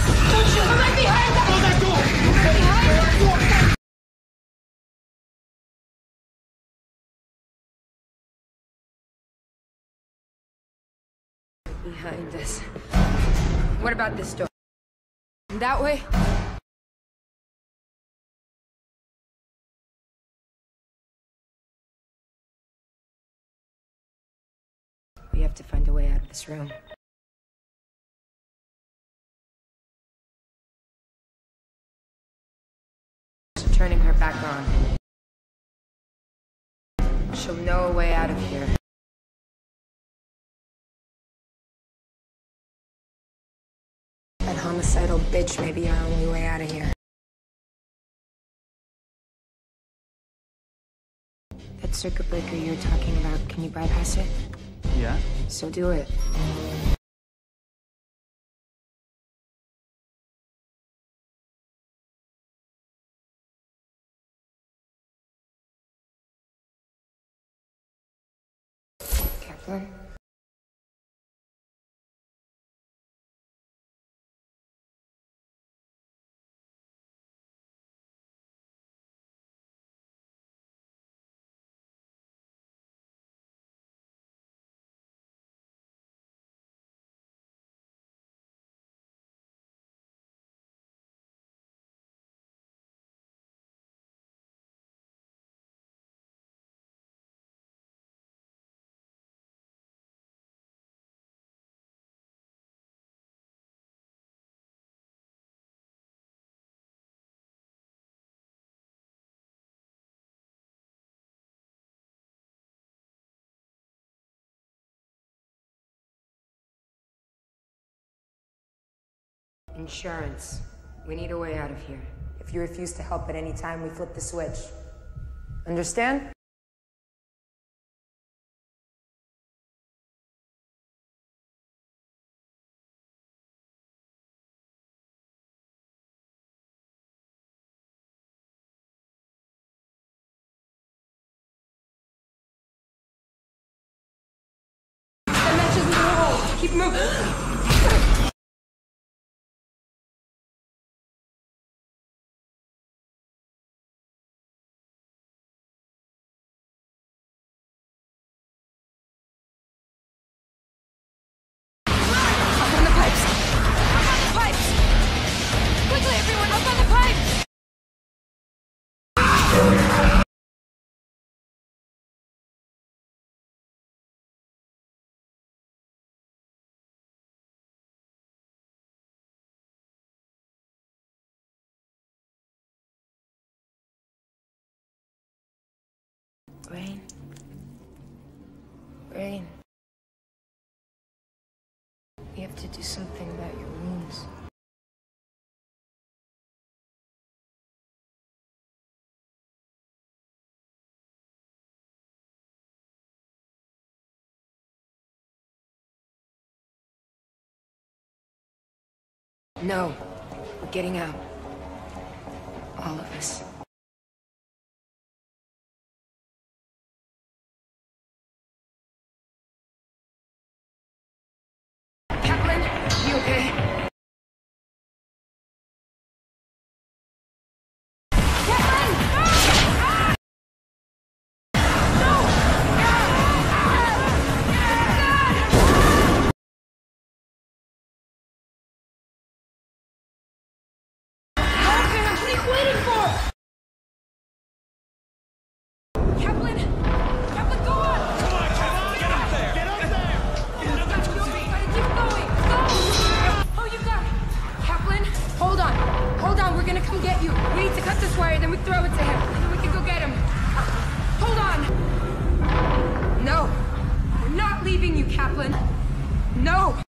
Don't shoot! I'm right behind them! Close that door! Right behind them! Behind us. What about this door? That way? We have to find a way out of this room. So turning her back on. She'll know a way out of here. That homicidal bitch may be our only way out of here. That circuit breaker you're talking about, can you bypass it? Yeah? So do it. Kaplan? Insurance. We need a way out of here. If you refuse to help at any time, we flip the switch. Understand? The matches in the hole. Keep moving. Rain. Rain. We have to do something about your wounds. No. We're getting out. All of us. You okay? Kaplan! No! Help him! What are you waiting for? Kaplan! Kaplan, go on! Come on, Kaplan! Get up there! Get up there! Get up there! Keep going! Go! Oh, you got it! Kaplan, hold on. Hold on, we're gonna come get you. We need to cut this wire, then we throw it to him. And then we can go get him. Hold on! No. We're not leaving you, Kaplan. No!